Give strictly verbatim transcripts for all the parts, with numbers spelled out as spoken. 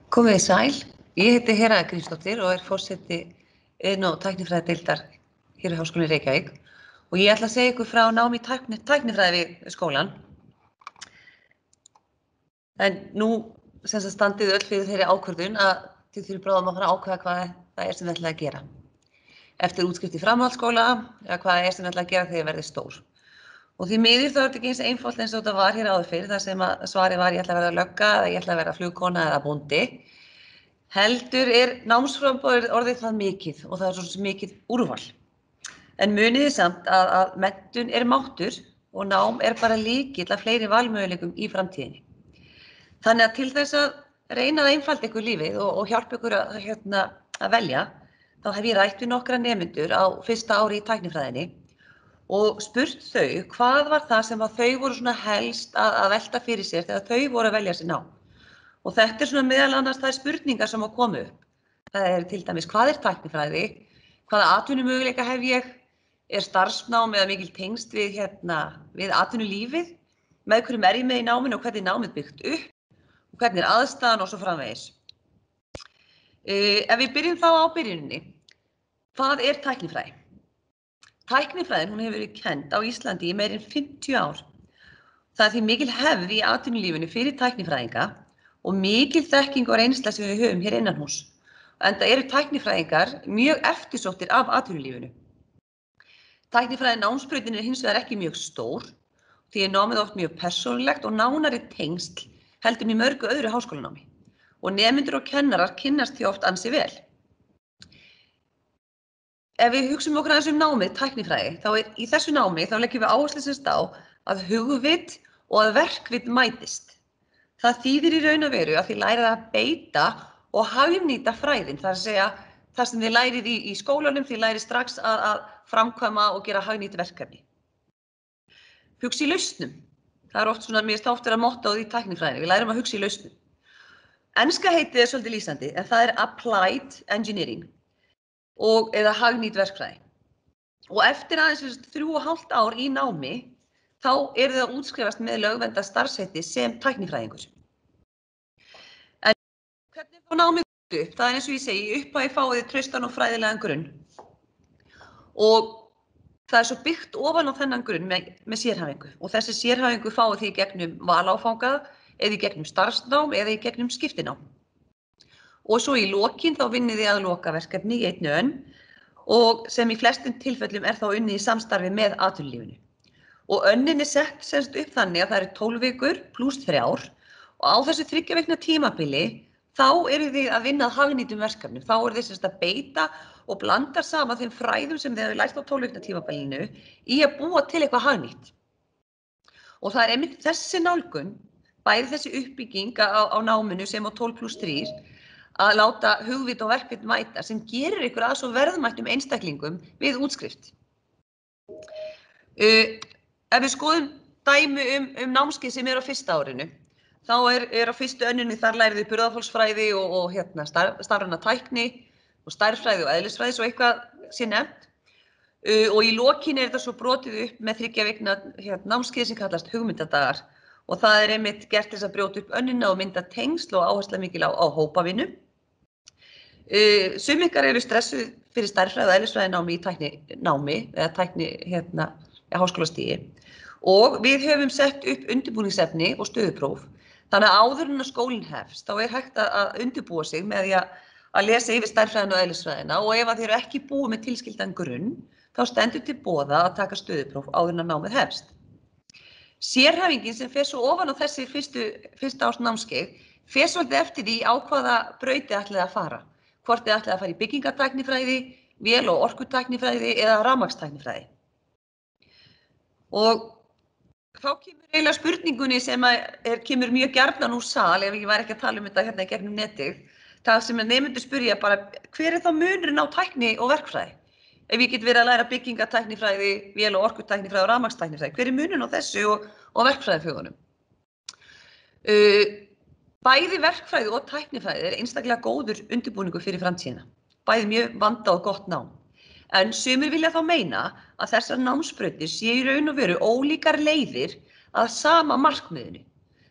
Komið þið sæl, ég heiti Hera Grímsdóttir og er forseti iðn- og tæknifræðadeildar hér í Háskólanum í Reykjavík og ég ætla að segja ykkur frá námi í tækni, tæknifræði við skólann. En nú sem sagt standið öll fyrir þeirri ákvörðun að þið þurfið bráðum að fara að ákveða hvað það er sem þið ætlið að gera. Eftir útskrift í framhaldsskóla eða hvað það er sem þið ætlið að gera þegar þið verðið stór. Og því miður þá er þetta ekki eins einfalt eins og þetta var hér áður fyrr, þar sem að svarið var ég ætla að verða lögga eða ég ætla að verða flugkona eða bóndi. Heldur er námsframboðið orðið það mikið og það er svo mikið úrval. En munið þið samt að, að menntun er máttur og nám er bara lykill að fleiri valmöguleikum í framtíðinni. Þannig að til þess að reyna að einfalda ykkur lífið og, og hjálpa ykkur að, hérna, að velja, þá hef ég rætt við nokkra nemendur á fyrsta ári í tæknifræðinni og spurt þau hvað var það sem að þau voru svona helst að, að velta fyrir sér þegar þau voru að velja sér nám. Og þetta er svona meðal annars þær spurningar sem að koma upp. Það er til dæmis hvað er tæknifræði, hvaða atvinnumöguleika hef ég, er starfsnám eða mikil tengst við, hérna, við atvinnulífið, með hverjum er ég með í náminu og hvernig er námið byggt upp, og hvernig er aðstæðan og svo framvegis. Uh, ef við byrjum þá á byrjuninni, hvað er tæknifræði? Tæknifræðin hún hefur verið kennd á Íslandi í meira en fimmtíu ár. Það er því mikil hefð í atvinnulífinu fyrir tæknifræðinga og mikil þekking og reynsla sem við höfum hér innanhús. Enda eru tæknifræðingar mjög eftirsóttir af atvinnulífinu. Tæknifræði námsbrautin er hins vegar ekki mjög stór, því er námið oft mjög persónulegt og nánari tengsl heldur en í mörgu öðru háskólanámi. Og nemendur og kennarar kynnast því oft ansi vel. Ef við hugsum okkur aðeins um námið tæknifræði, þá er í þessu námi þá leggjum við áherslu sem stá að hugvit og að verkvit mætist. Það þýðir í raun og veru að þið lærið að beita og hagnýta fræðin, það er að segja það sem þið lærið í, í skólanum, þið lærið strax að, að framkvæma og gera hagnýt verkefni. Hugsa í lausnum. Það er oft svona, mér finnst oft vera mottóið í tæknifræðinni, við lærum að hugsa í lausnum. Enska heitið er svolítið lýsandi, en það er applied engineering og eða hagnýt verkfræði. Og eftir aðeins þrjú og hálft ár í námi, þá eru þið að útskrifast með lögvernda starfsheiti sem tæknifræðingur. En hvernig fá námið upp? Það er eins og ég segi, upphæði fáið þið traustan og fræðilegan grunn. Og það er svo byggt ofan á þennan grunn með, með sérhæfingu. Og þessi sérhæfingu fáið þið í gegnum valáfanga, eða í gegnum starfsnám, eða í gegnum skiptinám. Og svo í lokin þá vinnið þið að lokaverkefni í einni önn og sem í flestum tilfellum er þá unnið í samstarfi með atvinnulífinu. Og önnin er sett semst upp þannig að það eru tólf vikur pluss þrjár og á þessu þriggja vikna tímabili þá eru þið að vinna að hagnýtum verkefnum. Þá eru þið semst að beita og blanda saman þeim fræðum sem þið hefur lært á tólf vikna tímabilinu í að búa til eitthvað hagnýtt. Og það er einmitt þessi nálgun, bæði þessi uppbygging á, á náminu sem á tólf pluss þrjú, að láta hugvit og verkvit mæta sem gerir ykkur að svo verðmættum einstaklingum við útskrift. Uh, ef við skoðum dæmi um, um námskeið sem er á fyrsta árinu, þá er, er á fyrstu önninni þar lærið þið burðarþolsfræði og, og hérna, starf, starfræna tækni og stærðfræði og eðlisfræði svo eitthvað sé nefnt. Uh, og í lokin er þetta svo brotið upp með þriggja vikna hérna, námskeið sem kallast hugmyndadagar og það er einmitt gert þess að brjóta upp önnina og mynda tengsl og áhersla mikil á, á hópavinnu. Uh, sum ykkar eru stressuð fyrir stærðfræði og eðlisfræði námi í tækninámi eða tækni hérna í háskólastigi og við höfum sett upp undirbúningsefni og stöðupróf þannig að áður en að skólinn hefst þá er hægt að undirbúa sig með því að, að lesa yfir stærðfræðina og eðlisfræðina og ef að þið eru ekki búið með tilskildan grunn þá stendur til boða að taka stöðupróf áður en að námið hefst. Sérhæfingin sem fer svo ofan á þessi fyrstu, fyrsta árs námskeið fer svolítið eftir því á hvaða brauti ætlið að fara. Hvort þið ætlið að fara í byggingatæknifræði, vél- og orkutæknifræði eða rafmagnstæknifræði. Og þá kemur eiginlega spurningunni sem er, kemur mjög gjarnan úr sal, ef ég væri ekki að tala um þetta hérna í gegnum netið, það sem nemendur spyrja bara, hver er þá munurinn á tækni og verkfræði? Ef ég get verið að læra byggingatæknifræði, vél- og orkutæknifræði og rafmagnstæknifræði, hver er munurinn á þessu og, og verkfræðifögunum? Uh, Bæði verkfræði og tæknifræði er einstaklega góður undirbúningur fyrir framtíðina. Bæði mjög vandað og gott nám. En sumir vilja þá meina að þessar námsbrautir séu í raun og veru ólíkar leiðir að sama markmiðinu.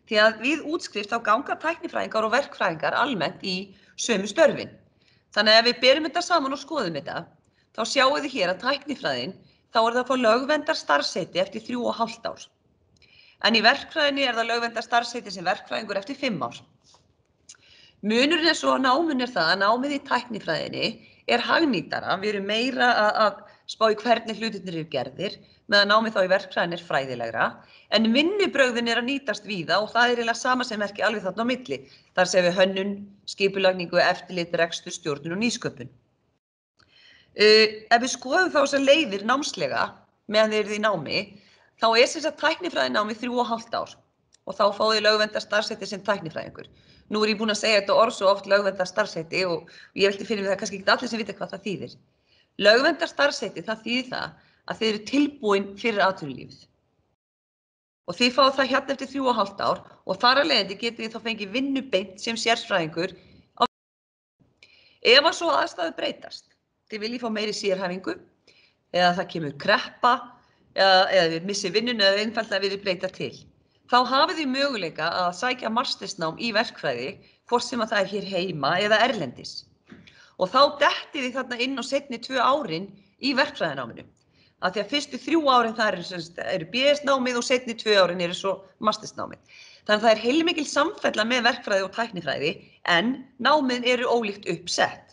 Því að við útskrift þá ganga tæknifræðingar og verkfræðingar almennt í sömu störfin. Þannig að ef við berum þetta saman og skoðum þetta, þá sjáum við hér að tæknifræðin, þá er það að fá lögverndar starfsheiti eftir þrjú og hálft ár. En í verkfræðinni er það lögverndar starfsheiti sem verkfræðingur eftir fimm ár. Munurinn er svo að náminn er það að námið í tæknifræðinni er hagnýtara, við erum meira að, að spá í hvernig hlutirnir eru gerðir, meðan námið þá í verkfræðinni er fræðilegra, en vinnubrögðin er að nýtast víða og það er eiginlega sama sem merki alveg þarna á milli. Þar séum við hönnun, skipulagningu, eftirlit, rekstur, stjórnun og nýsköpun. Uh, ef við skoðum þá þessar leiðir námslega meðan þið eruð í námi, þá er sem sagt tæknifræðinámið þrjú og hálft ár og þá fáið þið lögverndar starfsheiti sem tæknifræðingur. Nú er ég búin að segja þetta orð svo oft lögverndar starfsheiti og ég velti fyrir mig það kannski ekki allir sem vita hvað það þýðir. Lögverndar starfsheiti, það þýðir það að þið eru tilbúin fyrir atvinnulífið. Og þið fáið það hérna eftir þrjú og hálft ár og þar að leiðandi getið þið þá fengið vinnu beint sem sérfræðingur á. Ef að svo aðstæður breytast, þið viljið fá meiri sérhæfingu eða það kemur kreppa eða, eða við missið vinnuna eða einfaldlega við breyta til. Þá hafið þið möguleika að sækja mastersnám í verkfræði, hvort sem að það er hér heima eða erlendis. Og þá dettið þið þarna inn á seinni tvö árin í verkfræðináminu. Af því að fyrstu þrjú árin það eru, eru B S-námið og seinni tvö árin eru svo mastersnámið. Þannig að það er heilmikil samfella með verkfræði og tæknifræði, en námið eru ólíkt uppsett.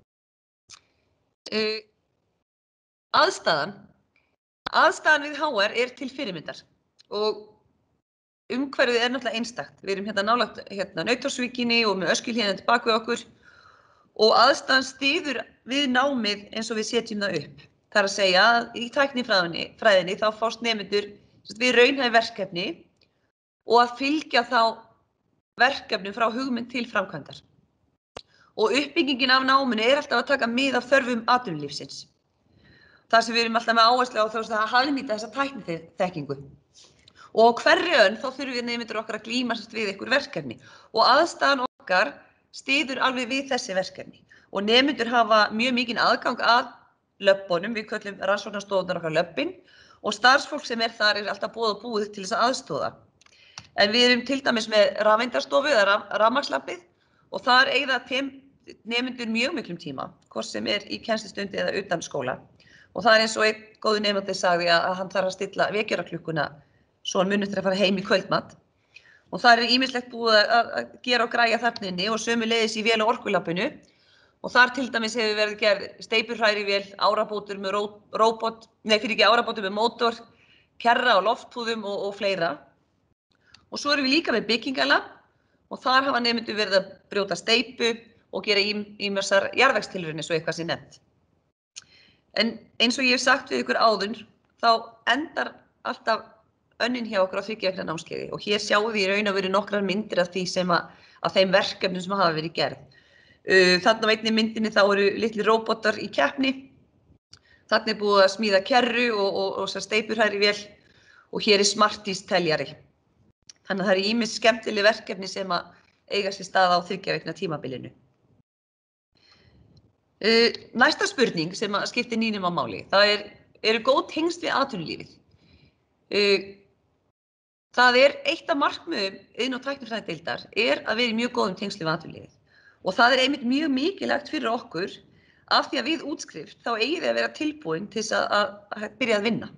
Uh, aðstæðan, aðstæðan við H R er til fyrirmyndar og umhverfið er náttúrulega einstakt. Við erum hérna nálægt hérna Nauthólsvíkinni og með Öskjuhlíðina til bak við okkur og aðstæðan styður við námið eins og við setjum það upp. Það er að segja að í tæknifræðinni fræðinni, þá fást nemendur við raunhæf verkefni og að fylgja þá verkefnum frá hugmynd til framkvæmdar. Og uppbyggingin af náminu er alltaf að taka mið af þörfum atvinnulífsins. Það sem við erum alltaf með áherslu á þá er að hagnýta þessa tækniþekkingu. Og á hverri önn þá þurfum við nemendur okkar að glímast við einhver verkefni og aðstæðan okkar styður alveg við þessi verkefni. Og nemendur hafa mjög mikinn aðgang að löbbunum, við köllum rannsóknarstofurnar okkar löbbin og starfsfólk sem er þar er alltaf boðið og búið til þess að aðstoða. En við erum til dæmis með rafeindastofu eða rafmagnslampið og þar eyða nemendur mjög miklum tíma, hvort sem er í kennslustundi eða utan skóla. Og það er eins og einn góður nemandi sagði að hann þarf að stilla vekjaraklukkuna svo hann muni eftir að fara heim í kvöldmat. Og það er ýmislegt búið að gera og græja þarna inni og sömuleiðis í vél- og orkulabbinu. Og þar til dæmis hefur verið gerð steypurhrærivél, árabátur með róbot, nei fyrir ekki árabátur með mótor, kerra og loftpúðum og, og fleira. Og svo erum við líka með byggingalab og þar hafa nemendur verið að brjóta steypu og gera ýmsar jarðvegstilraunir svo eitthvað sé nefnt. En eins og ég hef sagt við ykkur áður, þá endar alltaf önnin hjá okkur á þriggja vikna námskeiði og hér sjáum við í raun og veru nokkrar myndir af því sem að, af þeim verkefnum sem hafa verið gerð. Þarna á einni myndinni þá eru litli róbotar í keppni. Þarna er búið að smíða kerru og, og, og steypurhrærivél og hér er Smarties teljari. Þannig að það eru ýmis skemmtileg verkefni sem að eiga sér stað á þriggja vikna tímabilinu. Uh, næsta spurning sem að skiptir nýnum á máli, það er, eru góð tengsl við atvinnulífið. Uh, það er eitt af markmiðum iðn- og tæknifræðideildar er að vera í mjög góðum tengsl við atvinnulífið. Og það er einmitt mjög mikilvægt fyrir okkur af því að við útskrift þá eigið þið að vera tilbúin til þess að, að, að byrja að vinna.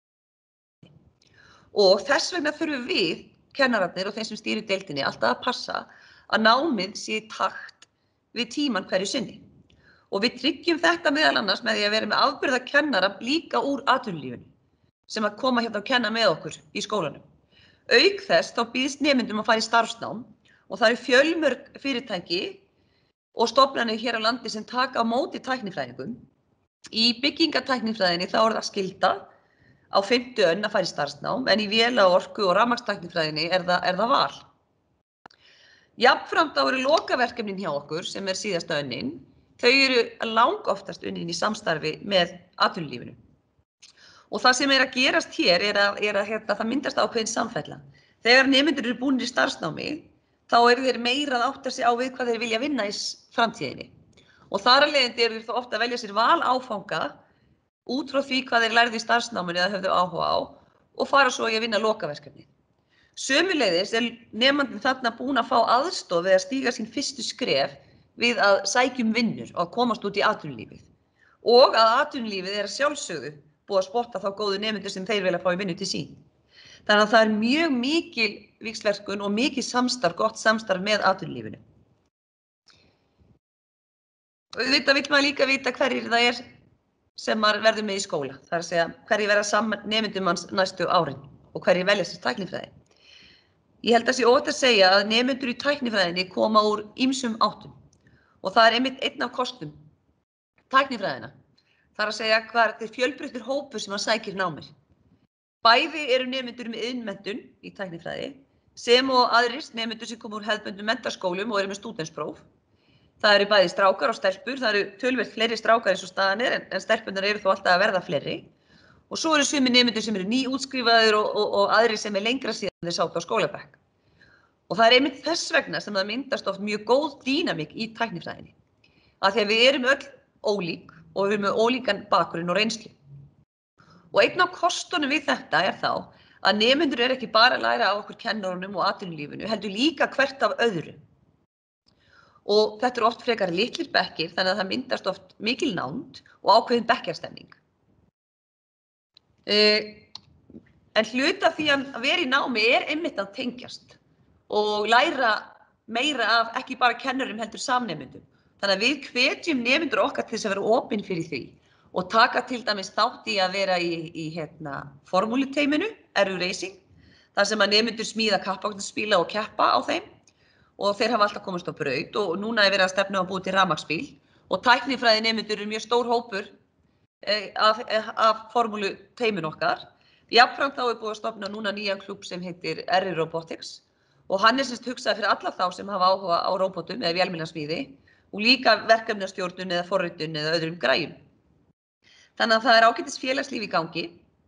Og þess vegna þurfum við, kennararnir og þeim sem stýrir deildinni, alltaf að passa að námið sé í takt við tíman hverju sinni. Og við tryggjum þetta meðal annars með því að vera með afburða kennara líka úr atvinnulífinu sem að koma hérna og kenna með okkur í skólanum. Auk þess þá býðst nemendum að fara í starfsnám og það eru fjölmörg fyrirtæki og stofnanir hér á landi sem taka á móti tæknifræðingum. Í byggingatæknifræðinni þá er það skylda á fimmtu önn að fara í starfsnám, en í véla-, orku- og rafmagnstæknifræðinni er það, er það val. Jafnframt þá eru lokaverkefnin hjá okkur, sem er síðasta önnin, þau eru langoftast unnin í samstarfi með atvinnulífinu. Og það sem er að gerast hér er að, er að hérna, það myndast ákveðin samfella. Þegar nemendur eru búnir í starfsnámi, þá eru þeir meira að átta sig á við hvað þeir vilja vinna í framtíðinni. Og þar að leiðandi eru þeir þá ofta að velja sér val áfanga út frá því hvað þeir lærðu í starfsnáminu eða höfðu áhuga á og fara svo í að vinna lokaverkefni. Sömuleiðis er nemandinn þarna búinn að fá aðstoð við að stíga sín fyrstu skref við að sækja um vinnur og að komast út í atvinnulífið. Og að atvinnulífið er að sjálfsögðu búið að spotta þá góðu nemendur sem þeir vilja fá í vinnu til sín. Þannig að það er mjög mikil víxlverkun og mikið samstarf, gott samstarf með atvinnulífinu. Auðvitað vill maður líka vita hverjir það er sem maður verður með í skóla. Það er að segja hverjir verða saman nemendum manns næstu árin og hverjir velja sér tæknifræði. Ég held að sé óhætt að segja að nemendur í tæknifræðinni koma úr ýmsum áttum og það er einmitt einn af kostum tæknifræðina. Það er að segja hvað er þetta fjölbreyttur hópur sem að sækir námið. Bæði eru nemendur með iðnmenntun í tæknifræði sem og aðrir nemendur sem koma úr hefðbundnum menntaskólum og eru með stúdentspróf. Það eru bæði strákar og stelpur, það eru töluvert fleiri strákar eins og staðan er en, en stelpurnar eru þó alltaf að verða fleiri. Og svo eru sumir nemendur sem eru nýútskrifaðir og, og, og aðrir sem er lengra síðan þeir sátu á skólabekk. Og það er einmitt þess vegna sem það myndast oft mjög góð dýnamík í tæknifræðinni. Af því að við erum öll ólík og við erum með ólíkan bakgrunn og reynslu. Og einn af kostunum við þetta er þá að nemendur eru ekki bara að læra á okkur kennurunum og atvinnulífinu, heldur líka hvert af öðru. Og þetta eru oft frekar litlir bekkir, þannig að það myndast oft mikil nánd og ákveðin bekkjarstemning. Uh, en hluta því að vera í námi er einmitt að tengjast og læra meira af ekki bara kennurum heldur samnemendum. Þannig að við hvetjum nemendur okkar til þess að vera opin fyrir því og taka til dæmis þátt í að vera í, í hérna, formúluteyminu, R U Racing, þar sem að nemendur smíða kappakstursbíla og keppa á þeim og þeir hafa alltaf komist á braut og núna er verið að stefna á að búa til rafmagnsbíl og tæknifræði nemendur eru mjög stór hópur af, af formúluteymin okkar. Jafnframt þá er búið að stofna núna nýjan klúbb sem heitir R I Robotics og hann er semst hugsað fyrir alla þá sem hafa áhuga á róbótum eða vélmennasmíði og líka verkefnastjórnun eða forritun eða öðrum græjum. Þannig að það er ágætis félagslíf í gangi.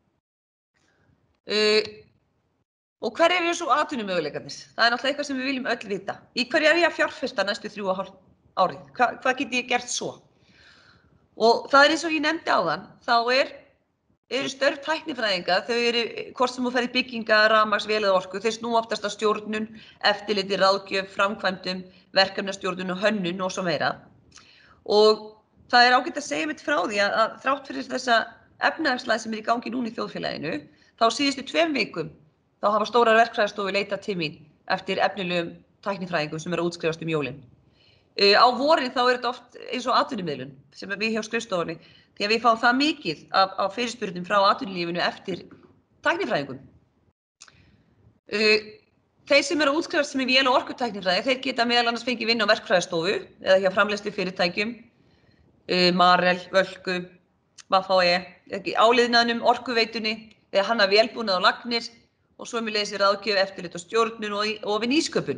Uh, og hver eru svo atvinnumöguleikarnir? Það er náttúrulega eitthvað sem við viljum öll vita. Í hverju er ég að fjárfesta næstu þrjú og hálft árið? Hva, hvað get ég gert svo? Og það er eins og ég nefndi áðan, þá er, eru störf tæknifræðinga, þau eru, hvort sem þú ferð í bygginga, rafmagns, vel eða orku, þeir snúa oftast að stjórnun, eftirliti, ráðgjöf, framkvæmdum, verkefnastjórnun og hönnun og svo meira. Og það er ágætt að segja mitt frá því að, að þrátt fyrir þessa efnahagslægð sem er í gangi núna í þjóðfélaginu, þá síðustu tveim vikum, þá hafa stórar verkfræðistofur leitað til mín eftir efnilegum tæknifræðingum sem eru að útskrifast um jólin. Uh, á vorin þá er þetta oft eins og atvinnumiðlun sem við hjá skrifstofunni því að við fáum það mikið af, af fyrirspurnum frá atvinnulífinu eftir tæknifræðingum. Uh, þeir sem eru að útskrifast sem í vél- og orkutæknifræði, þeir geta meðal annars fengið vinnu á verkfræðistofu eða hjá framleiðslu fyrirtækjum, uh, Marel, Völku, V F E, áliðnaðnum, orkuveitunni eða hanna vélbúnað og lagnir og sömuleiðis ráðgjöf, eftirlit og stjórnun og, og við nýsköpun.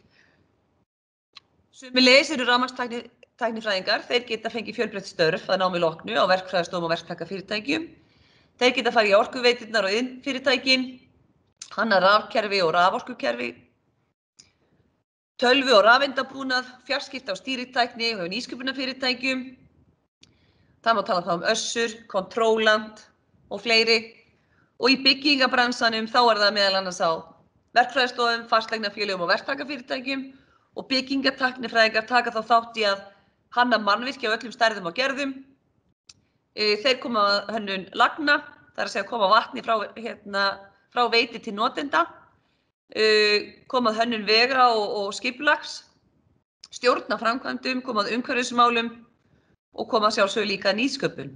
Sömuleiðis eru rafmagnstæknifræðingar, þeir geta fengið fjölbreytt störf að námi loknu á verkfræðistofum og verktakafyrirtækjum. Þeir geta farið í orkuveiturnar og iðnfyrirtækin, hanna rafkerfi og raforkukerfi, tölvu og rafeindabúnað, fjarskipta og stýritækni og nýsköpunarfyrirtækjum. Það má tala þá um Össur, Kontróland og fleiri. Og í byggingabransanum þá er það meðal annars á verkfræðistofum, fasteignafélögum og verktakafyrirtækjum. Og byggingatæknifræðingar taka þá þátt í að hanna mannvirki á öllum stærðum og gerðum. Þeir koma að hönnun lagna, það er að segja koma vatni frá, hérna, frá veiti til notenda, koma að hönnun vega og, og skipulags, stjórna framkvæmdum, koma að umhverfismálum og koma að sjálfsögðu líka að nýsköpun.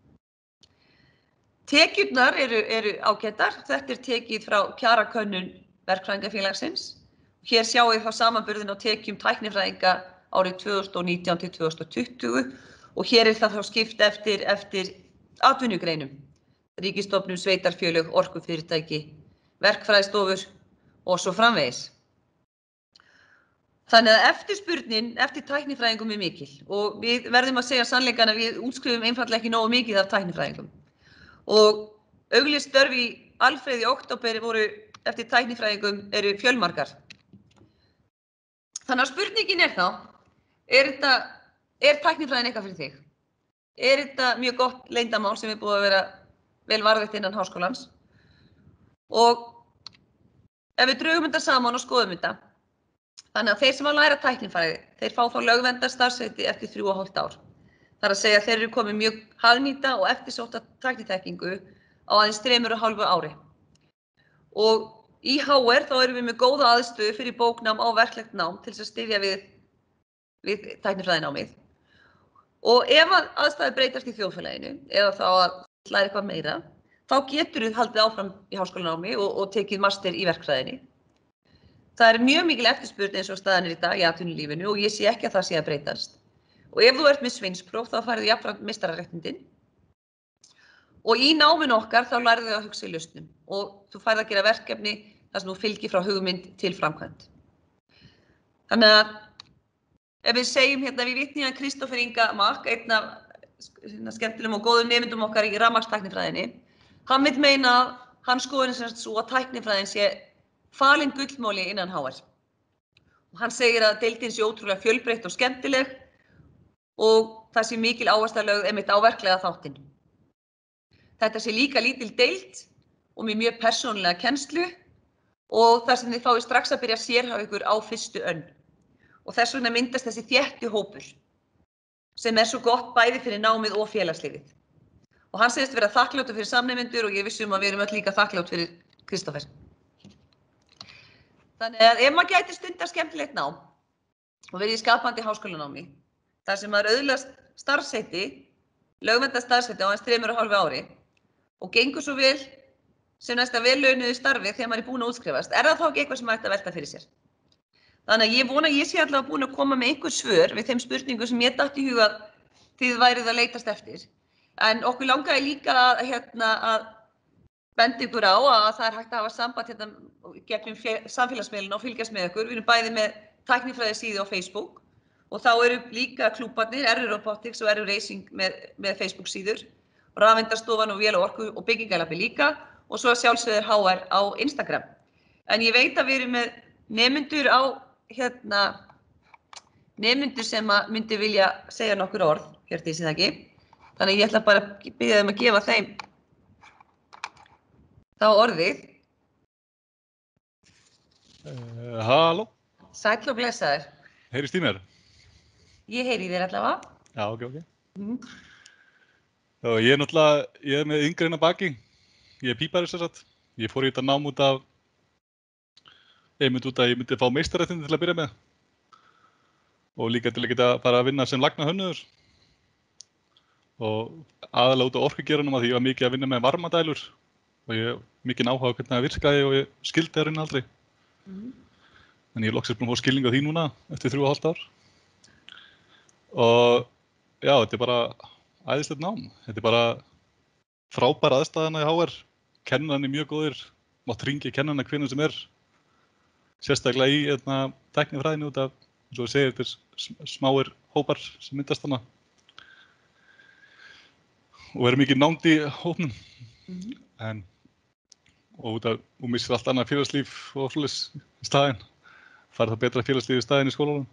Tekjurnar eru, eru ágætar, þetta er tekið frá kjarakönnun verkfræðingafélagsins. Hér sjáum við þá samanburðin á tekjum tæknifræðinga árið tvö þúsund og nítján til tvö þúsund og tuttugu og hér er það þá skipt eftir, eftir atvinnugreinum, ríkisstofnun, sveitarfélög, orkufyrirtæki, verkfræðistofur og svo framvegis. Þannig að eftirspurnin eftir tæknifræðingum er mikil og við verðum að segja sannleikann að við útskrifum einfaldlega ekki nógu mikið af tæknifræðingum. Og auglýst störf í Alfreð í október voru eftir tæknifræðingum eru fjölmargar. Þannig að spurningin er þá, er, þetta, er tæknifræðin eitthvað fyrir þig? Er þetta mjög gott leyndarmál sem er búið að vera vel varðveitt innan háskólans? Og ef við drögum þetta saman og skoðum þetta, þannig að þeir sem að læra tæknifræði, þeir fá þá lögverndað starfsheiti eftir þrjú og hálft ár. Það er að segja að þeir eru komið mjög hagnýta og eftirsótta tækniþekkingu á aðeins þremur og hálfu ári. Og í H R þá erum við með góða aðstöðu fyrir bóknám á verklegt nám til þess að styðja við, við tæknifræðinámið. Og ef aðstæður breytast í þjóðfélaginu eða þá að læra eitthvað meira, þá getur við haldið áfram í háskólanámi og, og tekið master í verkfræðinni. Það er mjög mikil eftirspurn eins og staðan er í dag í atvinnulífinu og ég sé ekki að það sé að breytast. Og ef þú ert með sveinspróf þá færðu jafnframt meistararéttindin. Og í náminu okkar þá lærðu þau að hugsa í lausnum og þú færð að gera verkefni þar sem þú fylgir frá hugmynd til framkvæmd. Þannig að ef við segjum hérna, við vitni að Kristófer Inga Mak, einn af skemmtilegum og góðum nemyndum okkar í rafmagnstæknifræðinni, hann vill meina að hans skoðun er sem sagt svo að tæknifræðin sé falin gullmoli innan H R. Og hann segir að deildin sé ótrúlega fjölbreytt og skemmtileg og það sé mikil áhersla lögð einmitt á verklega þáttinn. Þetta sé líka lítil deild og með mjög persónulega kennslu og þar sem þið fáið strax að byrja að sérhæfa ykkur á fyrstu önn. Og þess vegna myndast þessi þétti hópur sem er svo gott bæði fyrir námið og félagslífið. Og hann segist vera þakkláttur fyrir samnemendur og ég vissi um að við erum öll líka þakklátt fyrir Kristófer. Þannig að ef maður gæti stundar skemmtilegt nám og verið í skapandi háskólanámi, þar sem maður öðlast starfsheiti, lögverndað starfsheiti á aðeins þremur og hálfu ári og gengur svo vel sem næsta vel launuðu starfi þegar maður er búinn að útskrifast, er það þá ekki eitthvað sem maður ætti að velta fyrir sér? Þannig að ég vona að ég sé allavega búin að koma með einhver svör við þeim spurningum sem ég datt í huga að þið værið að leitast eftir. En okkur langaði líka að, hérna, að benda ykkur á að það er hægt að hafa samband hérna, gegnum samfélagsmiðluna og fylgjast með ykkur. Við erum bæði með tæknifræði síðu á Facebook og þá eru líka klúbbarnir, R R Robotics og R R Racing með, með Facebook síður, Rafeindarstofan og Vél og orku og byggingarlabbi líka og svo sjálfsögður H R á Instagram. En ég veit að við erum með nemendur á hérna nemendur sem að myndi vilja segja nokkur orð, Hjördís, er það ekki? Þannig að ég ætla bara að biðja þeim að gefa þeim þá orðið. Uh, halló. Sæll og blessaður. Heyrist í mér? Ég heyri þér allavega. Já, ok, ok. Mm. Já, ég er náttúrulega, ég er með yngreina baki. Ég er pípari sem sagt. Ég fór í þetta nám út af Ég myndi út að ég myndi fá meistararéttindi til að byrja með og líka til að geta fara að vinna sem lagnahönnuður og aðalega út á orkugeiranum að því ég var mikið að vinna með varmadælur og ég hef mikið áhuga á hvernig það virkaði og ég skildi það rauninni aldrei. Mm. En ég er loksins búinn að fá skilning á því núna eftir þrjú og hálft ár. Og já, þetta er bara æðislegt nám. Þetta er bara frábær aðstæðan í H R. Kennararnir mjög góðir, mátt hringja í kennarana hvenær sem er. Sérstaklega í hérna, tæknifræðinni út af, eins og ég segir, þetta er smáir hópar sem myndast þarna. Og er mikið nánd í hópnum. Mm-hmm. En, og út af, og missir allt annað félagslíf og svoleiðis í staðinn. Fær það betra félagslíf í staðinn í skólanum.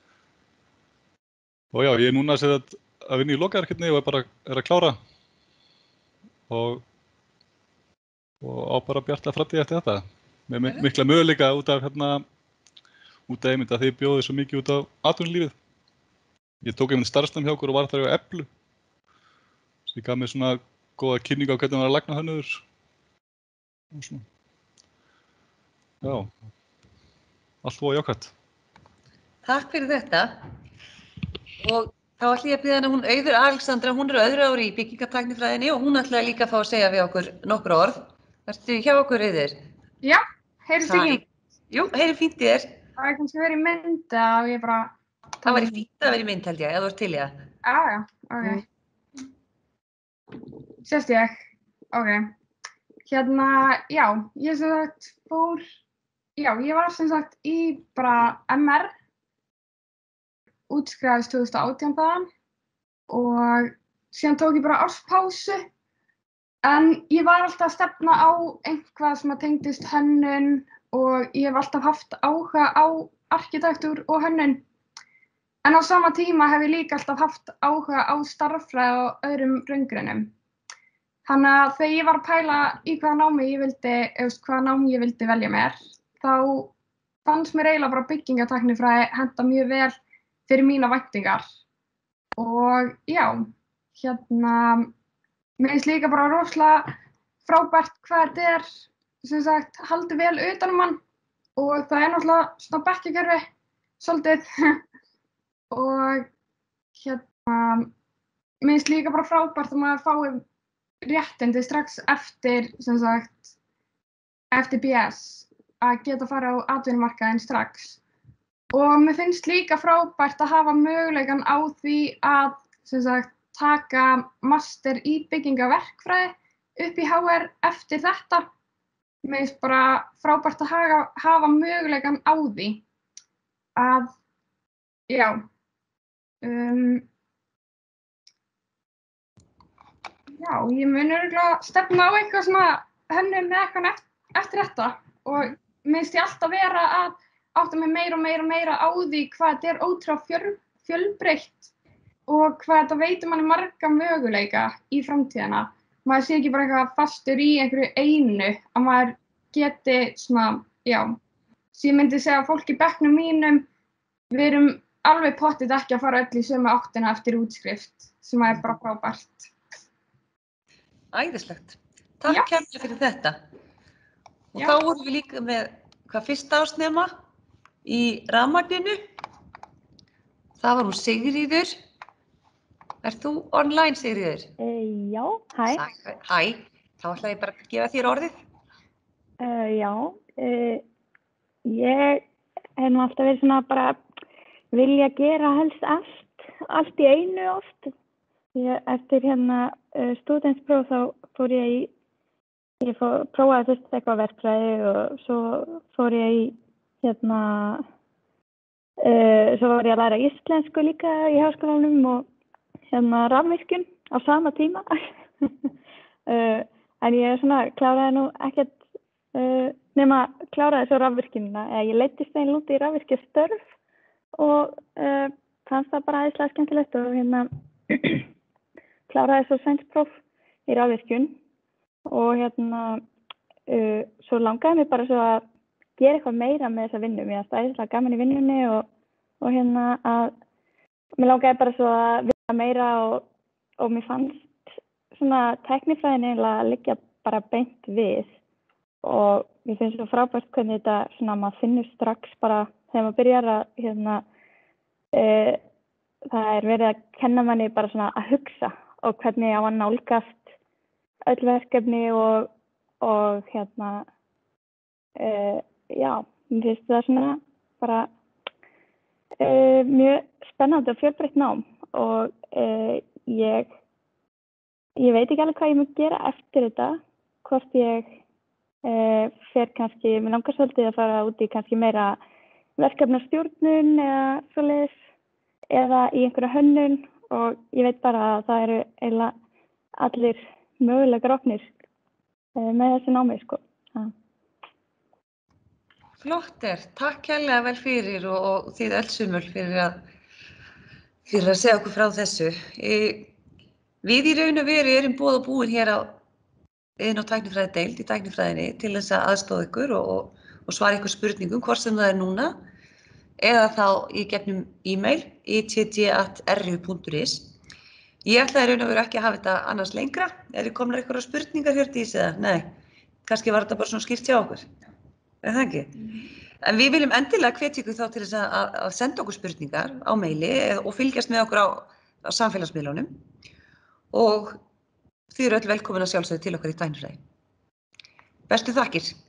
Og já, ég er núna að, að vinna í lokaverkefni og er bara er að klára. Og, og á bara bjarta framtíð eftir þetta. Með mikla möguleika út af hérna, út af einmitt að þið bjóðið svo mikið út af atvinnulífið. Ég tók einmitt starfsnám hjá okkur og var þar á Eflu. Svo ég gaf mér svona góða kynningu á hvernig maður er að lagna hönnuður. Og svona. Já, allt voða jákvætt. Takk fyrir þetta. Og þá ætla ég að biðja hana hún Auður Alexandra, hún er öðru ári í byggingatæknifræðinni og hún ætlaði líka að fá að segja við okkur nokkur orð. Ertu hjá okkur, Auður? Já, heyrðist ekki? Jú, heyri fínt í þér. Það er kannski verið í mynd að ég bara... Það væri fínt að vera í mynd held ég, ef þú ert til í það. Já, já, ok. Sést ég, ok. Hérna, já, ég sem sagt fór... Já, ég var sem sagt í bara M R. Útskrifaðist tvö þúsund og átján þaðan. Og síðan tók ég bara árspásu. En ég var alltaf að stefna á eitthvað sem að tengdist hönnun og ég hef alltaf haft áhuga á arkitektúr og hönnun. En á sama tíma hef ég líka alltaf haft áhuga á starffræði og öðrum raungreinum. Þannig að þegar ég var að pæla í hvaða námi ég vildi, eða hvaða nám ég vildi velja mér, þá fannst mér eiginlega bara byggingatæknifræði henta mjög vel fyrir mína væntingar. Og já, hérna, mér finnst líka bara rosalega frábært hvað þetta er, sem sagt, haldið vel utan um hann og það er náttúrulega svona bekkjakerfi, svolítið. Og hérna, mér finnst líka bara frábært að maður fái réttindi strax eftir, sem sagt, eftir B S að geta fara á atvinnumarkaðinn strax. Og mér finnst líka frábært að hafa möguleikann á því að, sem sagt, taka master í byggingaverkfræði upp í H R eftir þetta. Mér finnst bara frábært að hafa, hafa möguleikann á því að, já, um, já, ég mun örugglega stefna á eitthvað svona hönnun eða eitthvað eftir þetta og mér finnst ég alltaf vera að átta mig meira og meira og meira á því hvað þetta er ótrúlega fjöl, fjölbreytt og hvað þetta veitir manni marga möguleika í framtíðina. Maður sé ekki bara eitthvað fastur í einhverju einu, að maður geti svona, já, sem ég myndi segja fólk í bekknum mínum, við erum alveg pottið ekki að fara öll í sömu áttina eftir útskrift, sem er bara frábært. Æðislegt. Takk kærlega fyrir þetta. Og já. Þá vorum við líka með hvað fyrsta ársnema í rafmagninu. Það var hún Sigríður. Ert þú online, Sigríður? Uh, já, hæ. Hæ, þá ætla ég bara að gefa þér orðið. Uh, já, uh, ég hef nú alltaf verið svona bara vilja gera helst allt, allt í einu oft. Ég, eftir hérna uh, stúdentspróf þá fór ég í, ég fór, prófaði fyrst eitthvað verkfræði og svo fór ég í hérna, uh, svo var ég að læra íslensku líka í háskólanum og hérna rafvirkjun á sama tíma. uh, en ég svona kláraði nú ekkert uh, nema kláraði svo rafvirkjunina, eða ég leiddist eiginlega út í rafvirkjastörf og uh, fannst það bara æðislega skemmtilegt og hérna kláraði svo sveinspróf í rafvirkjun og hérna uh, svo langaði mér bara svo að gera eitthvað meira með þessa vinnu. Mér fannst æðislega gaman í vinnunni og, og hérna að mér langaði bara svo að vinna meira og, og mér fannst svona tæknifræðin eiginlega að liggja bara beint við og mér finnst svo frábært hvernig þetta svona maður finnur strax bara þegar maður byrjar að hérna uh, það er verið að kenna manni bara svona að hugsa og hvernig á að nálgast öll verkefni og, og hérna, uh, já, mér finnst það svona bara uh, mjög spennandi og fjölbreytt nám og uh, ég, ég veit ekki alveg hvað ég mun gera eftir þetta, hvort ég uh, fer kannski, mér langar svolítið að fara út í kannski meira verkefnastjórnun eða svoleiðis eða í einhverja hönnun og ég veit bara að það eru eiginlega allir mögulegar opnir uh, með þessu námi, sko. Ja. Flott er, takk kærlega vel fyrir og, og þið öll sumul fyrir að, fyrir að segja okkur frá þessu. E, við í raun og veru erum boð og búin hér á iðn- og tæknifræðideild í tæknifræðinni til þess að aðstoða ykkur og, og, og svara ykkur spurningum, hvort sem það er núna eða þá í gegnum e-mail i t d at r u punktur is. Ég ætlaði raun og veru ekki að hafa þetta annars lengra. Er þið komnar einhverjar spurningar, Hjördís, eða? Nei, kannski var þetta bara svona skýrt hjá okkur. Er það ekki? Mm. En við viljum endilega hvetja ykkur þá til þess að, að senda okkur spurningar á maili og fylgjast með okkur á, á samfélagsmiðlunum. Og þið eru öll velkomin að sjálfsögðu til okkar í tæknifræði. Bestu þakkir.